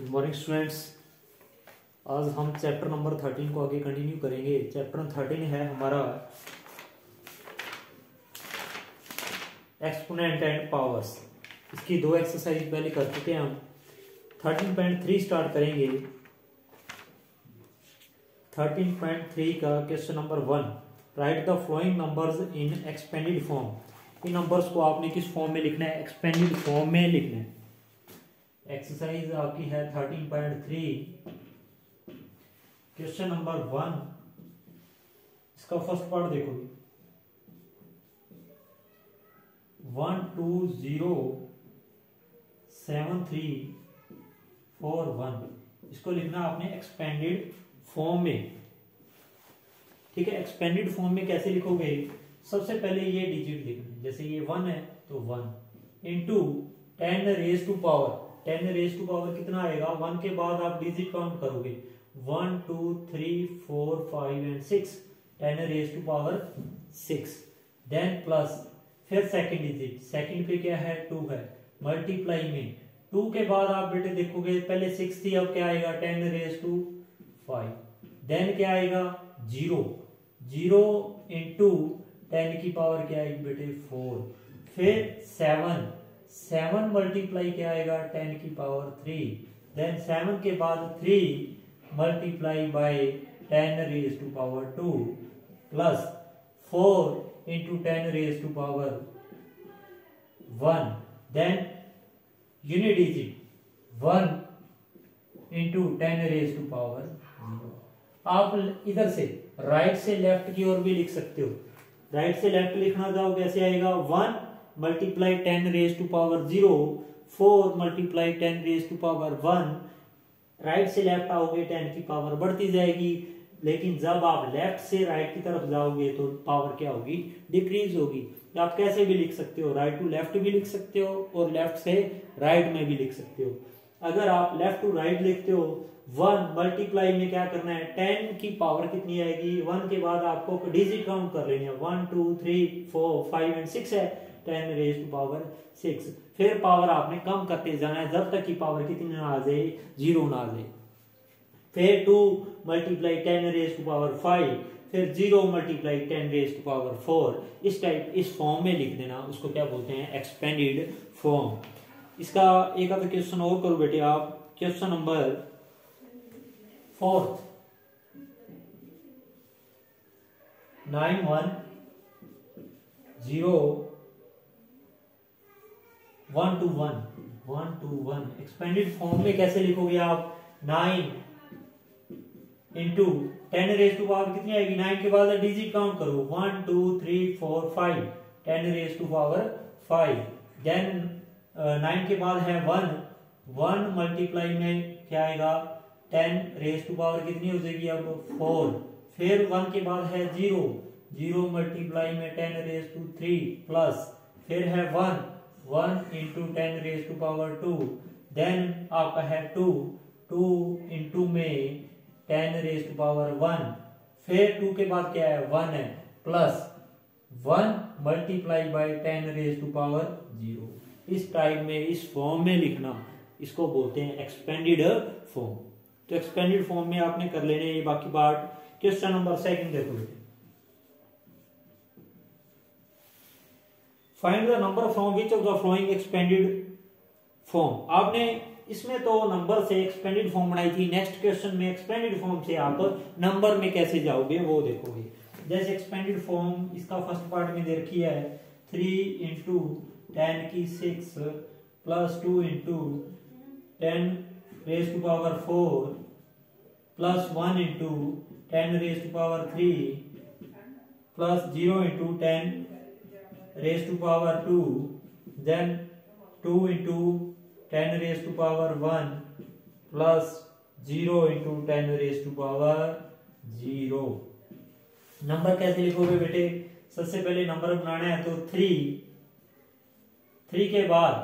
Good morning students. आज हम chapter number 13 को आगे कंटिन्यू करेंगे। चैप्टर 13 है हमारा एक्सपोनेंट एंड पावर्स। इसकी दो एक्सरसाइज पहले कर चुके हैं हम। 13.3 स्टार्ट करेंगे। 13.3 का question number 1, write the following numbers in expanded form. इन नंबर्स को आपने किस फॉर्म में लिखना है? एक्सपेंडेड फॉर्म में लिखना है। एक्सरसाइज आपकी है 13.3 क्वेश्चन नंबर 1। इसका फर्स्ट पार्ट देखो, 1 2 0 7 3 4 1। इसको लिखना आपने एक्सपेंडेड फॉर्म में। ठीक है, एक्सपेंडेड फॉर्म में कैसे लिखोगे? सबसे पहले ये डिजिट लिखना है। जैसे ये 1 है तो 1 into 10 raise to power. 10 raise to power कितना आएगा? 1 के बाद आप डिजिट काउंट करोगे 1 2 3 4 5 and 6। 10 raise to power 6। Then plus, फिर सेकंड डिजिट, सेकंड पे क्या है? 2 है, मल्टीप्लाई में 2 के बाद आप बेटे देखोगे पहले 6 थी, अब क्या आएगा? 10 रेज टू 5। देन क्या आएगा? 0 0 इंटू 10 की पावर क्या आएगी बेटे? 4। फिर 7 मल्टीप्लाई क्या आएगा? 10 की पावर 3। देन 7 के बाद 3 multiply by 10 raise to power 2 plus 4 into 10 raise to power 1। Then unit digit 1 into 10 raise to power 0। आप इधर से राइट से लेफ्ट की ओर भी लिख सकते हो। राइट से लेफ्ट लिखना चाहो कैसे आएगा? 1 multiply 10 raise to power 0, 4 multiply 10 raise to power 1। Right से लेफ्ट आओगे 10 की पावर बढ़ती जाएगी, लेकिन जब आप लेफ्ट से राइट की तरफ जाओगे तो पावर क्या होगी? डिक्रीज होगी। आप कैसे भी लिख सकते हो, राइट टू लेफ्ट भी लिख सकते हो और लेफ्ट से राइट में भी लिख सकते हो। अगर आप लेफ्ट टू राइट लिखते हो, 1 मल्टीप्लाई में क्या करना है? 10 की पावर कितनी आएगी? 1 के बाद आपको डिजिट काउंट कर लेनी है। 1 2 3 4 5 एंड 6 है, 10 रेज टू पावर 6। फिर पावर आपने कम करते जाना है जब तक की पावर कितनी ना आ जाए? 0 ना आ जाए। फिर 2 मल्टीप्लाई 10 रेज टू पावर 5, फिर 0 मल्टीप्लाई 10 रेज टू पावर 4। इस टाइप इस फॉर्म में लिख देना। उसको क्या बोलते हैं? Expanded form. इसका एक आधा क्वेश्चन और करो बेटे आप। Question number 4, 9 1 0 1 2 1। एक्सपेंडेड फॉर्म में कैसे लिखोगे आप? 9 इंटू 10 रेज टू पावर कितनी आएगी? 9 के बाद डिजिट काउंट करो 1 2 3 4 5, 10 रेज टू पावर 5। देन 9 के बाद है 1 मल्टीप्लाई में क्या आएगा? 10 रेज टू पावर कितनी हो जाएगी अब? 4। फिर 1 के बाद है 0 मल्टीप्लाई में 10 रेज टू 3 प्लस, फिर है 1 into 10 raise to power 2। Then आपका है 2 इंटू में 10 रेज टू पावर 1। फिर 2 के बाद क्या है? 1 है, plus 1 multiply by 10 raise to power 0। इस टाइप में, इस फॉर्म में लिखना, इसको बोलते हैं एक्सपेंडेड फॉर्म। तो एक्सपेंडेड फॉर्म में आपने कर लेने ये बाकी पार्ट। क्वेश्चन नंबर 2 देखो, find the number from which of the following expanded form. आपने इसमें तो नंबर से एक्सपेंडेड फॉर्म बनाई थी। नेक्स्ट क्वेश्चन में एक्सपेंडेड फॉर्म से आप नंबर में कैसे जाओगे वो देखोगे। जैसे एक्सपेंडेड फॉर्म इसका फर्स्ट पार्ट में दे रखी है 3 इंटू 10 की 6 plus 2 into 10 raise to power 4 plus 1 into 10 raise to power 3 plus 0 into 10 raise to power 2। Then 2 into 10 raise to power 1 plus 0 into 10 raise to power 0। Number कैसे लिखोगे बेटे? सबसे पहले नंबर बनाना है तो 3 के बाद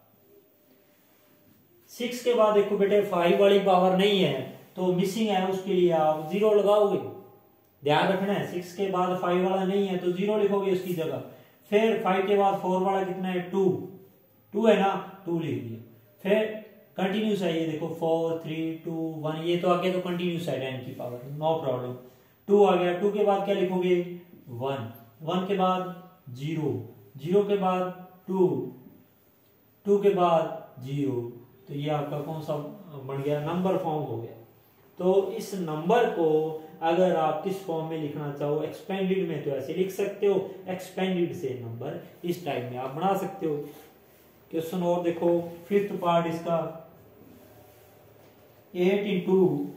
6 के बाद देखो बेटे 5 वाली पावर नहीं है तो मिसिंग है, उसके लिए आप 0 लगाओगे। ध्यान रखना है, 6 के बाद 5 वाला नहीं है तो 0 लिखोगे उसकी जगह। फिर 5 के बाद 4 वाला कितना है? 2 है ना, 2 लिख दिया। फिर कंटिन्यूस है ये देखो 4 3 2 1, ये तो आगे तो कंटिन्यूस है 10 की पावर, नो प्रॉब्लम। 2 आ गया, 2 के बाद क्या लिखोगे 1, 1 के बाद 0, 0 के बाद 2, 2 के बाद 0, तो ये आपका कौन सा बन गया, नंबर फॉर्म हो गया। तो इस नंबर को अगर आप किस फॉर्म में लिखना चाहो, एक्सपेंडेड में तो ऐसे लिख सकते हो, एक्सपेंडेड से नंबर इस टाइप में आप बना सकते हो। क्वेश्चन और देखो, फिफ्थ पार्ट इसका, 8 into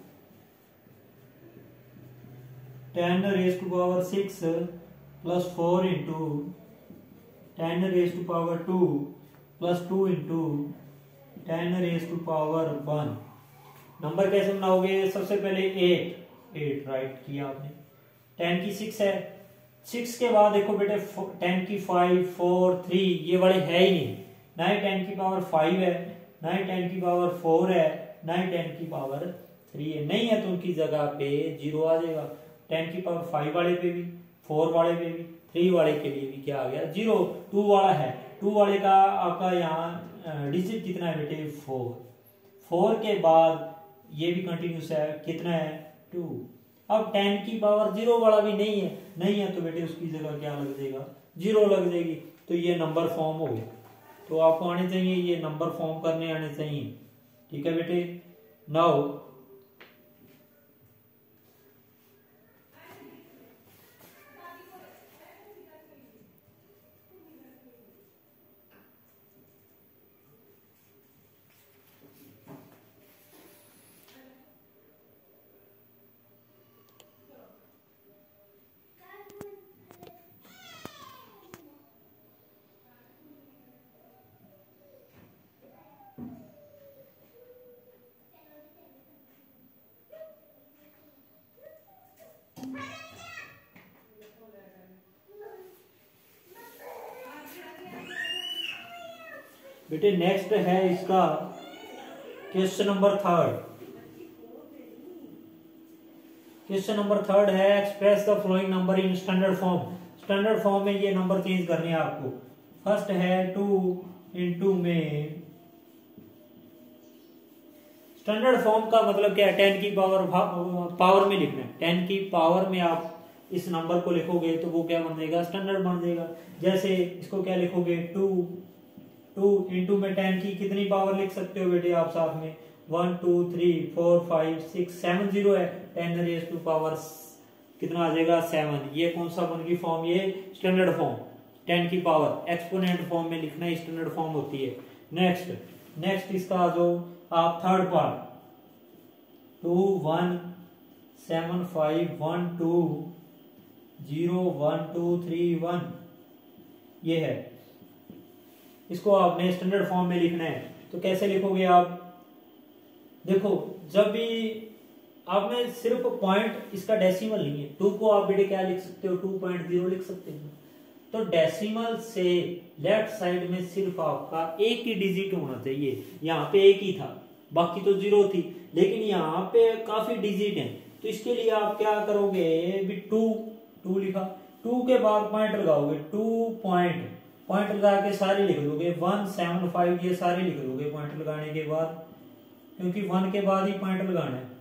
10 raise to power 6 plus 4 into 10 raise to power 2 plus 2 into 10 raise to power 1। Number कैसे बनाओगे, सबसे पहले 8 राइट किया आपने, 10 की 6 है, 6 के बाद देखो बेटे 10 की 5 4 3, ये वाले है ही नहीं, ना ही 10 की पावर 5 है, ना ही 10 की पावर 4 है, ना ही 10 की पावर 3 है, नहीं है तो उनकी जगह पे 0 आ जाएगा। 10 की पावर 5 वाले पे भी, 4 वाले पे भी, 3 वाले के लिए भी क्या आ गया 0। 2 वाला है, 2 वाले का आपका यहाँ डिजिट कितना है बेटे 4, 4 के बाद ये भी कंटिन्यूस है, कितना है 2। अब 10 की पावर 0 वाला भी नहीं है, नहीं है तो बेटे उसकी जगह क्या लग जाएगा 0 लग जाएगी, तो ये नंबर फॉर्म हो गया। तो आपको आने चाहिए, ये नंबर फॉर्म करने आने चाहिए, ठीक है बेटे। नाउ बेटे नेक्स्ट है इसका क्वेश्चन नंबर 3। क्वेश्चन नंबर 3 है, express the following number in standard form. Standard form में ये नंबर चेंज करने हैं आपको। फर्स्ट है 2 इंटू में, स्टैंडर्ड फॉर्म का मतलब क्या है, 10 की पावर में लिखना है, 10 की पावर में आप इस नंबर को लिखोगे तो वो क्या बन जाएगा, स्टैंडर्ड बन जाएगा। जैसे इसको क्या लिखोगे 2 इंटू में 10 की कितनी पावर लिख सकते हो बेटे आप साथ में, 1 2 3 4 5 6 7 0 है, 10 रेज़ टू पावर कितना आ जाएगा 7। ये कौन सा बन गई फॉर्म, ये स्टैंडर्ड फॉर्म, 10 की पावर एक्सपोनेंट फॉर्म में लिखना ही स्टैंडर्ड फॉर्म होती है। नेक्स्ट इसका जो आप थर्ड पार्ट 2 1 7 5 1 2 0 1 2 3 1, ये है, इसको आपने स्टैंडर्ड फॉर्म में लिखना है। तो कैसे लिखोगे आप, देखो जब भी आपने सिर्फ पॉइंट, इसका डेसिमल नहीं है, 2 को आप बेटे क्या लिख सकते हो 2.0 लिख सकते हो। तो डेसिमल से लेफ्ट साइड में सिर्फ आपका एक ही डिजिट होना चाहिए, यहाँ पे एक ही था, बाकी तो 0 थी, लेकिन यहाँ पे काफी डिजिट है, तो इसके लिए आप क्या करोगे भी 2 लिखा, 2 के बाद पॉइंट लगाओगे, 2 पॉइंट लगा के सारे लिख दोगे, 1 7 5 ये सारे लिख दोगे पॉइंट लगाने के बाद, क्योंकि 1 के बाद ही पॉइंट लगाना है।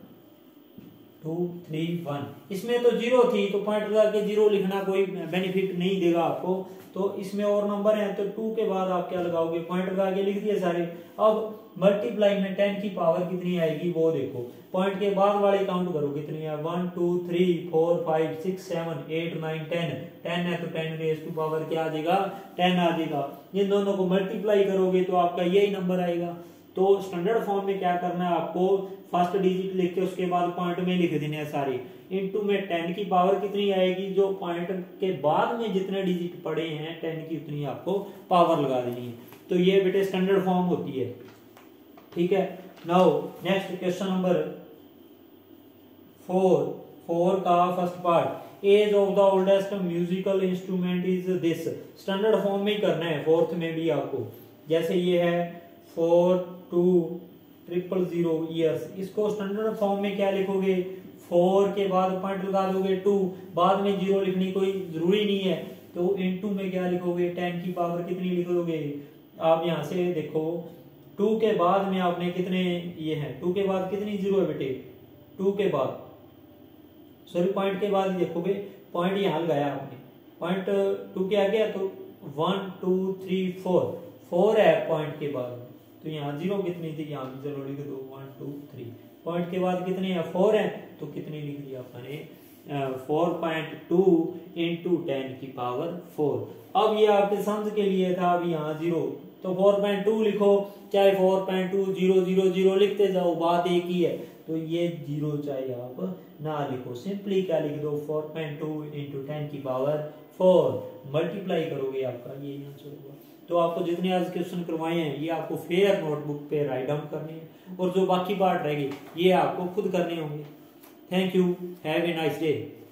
2 3 1, इसमें तो 0 थी तो पॉइंट लगा के 0 लिखना कोई बेनिफिट नहीं देगा आपको, तो इसमें और नंबर है तो 2 के बाद आप क्या लगाओगे, पॉइंट लगा के लिख दिए सारे। अब मल्टीप्लाई में 10 की पावर कितनी आएगी वो देखो, पॉइंट के बाद वाले काउंट करो कितनी है, 1 2 3 4 5 6 7 8 9 10 है तो 10 रेज़ टू पावर क्या आ जाएगा 10 आ जाएगा। इन दोनों को मल्टीप्लाई करोगे तो आपका यही नंबर आएगा। तो स्टैंडर्ड फॉर्म में क्या करना है आपको, फर्स्ट डिजिट लिख के उसके बाद पॉइंट में लिख देने हैं सारे, इनटू में 10 की पावर कितनी आएगी, जो पॉइंट के बाद में जितने डिजिट पड़े हैं 10 की उतनी आपको पावर लगा देनी है। तो ये बेटे स्टैंडर्ड फॉर्म होती है, ठीक है। नाउ नेक्स्ट क्वेश्चन नंबर 4 का first part, age of the oldest musical instrument is this. Standard form में ही करना है, फोर्थ में भी आपको, जैसे ये है 42000 ईयर्स, इसको स्टैंडर्ड फॉर्म में क्या लिखोगे, 4 के बाद पॉइंट लगा दोगे 2, बाद में 0 लिखनी कोई जरूरी नहीं है, तो इनटू में क्या लिखोगे 10 की पावर कितनी लिख दोगे आप, यहाँ से देखो 2 के बाद में आपने कितने ये है, 2 के बाद कितनी जीरो है बेटे, 2 के बाद सॉरी पॉइंट के बाद देखोगे, पॉइंट यहाँ लगाया आपने, पॉइंट 2 के आगे तो 1 2 3 4 है पॉइंट के बाद, तो यहाँ जीरो कितनी थी, यहाँ भी चलो लिख दो 1 2 3, पॉइंट के बाद कितने हैं 4 है, तो कितनी लिख दिया आपने 4.2 इंटू 10 की पावर 4। अब ये आपके समझ के लिए था, अभी यहाँ जीरो तो 4.2 लिखो, चाहे 4.2 0 0 0 लिखते जाओ, बात एक ही है। तो ये जीरो चाहे आप ना लिखो, सिंपली क्या लिख दो 4.2 इंटू 10 की पावर 4 मल्टीप्लाई करोगे आपका ये आंसर होगा। तो आपको जितने आज क्वेश्चन करवाए हैं ये आपको फेयर नोटबुक पे राइट डाउन करने हैं, और जो बाकी पार्ट रहेगी ये आपको खुद करने होंगे। Thank you, have a nice day.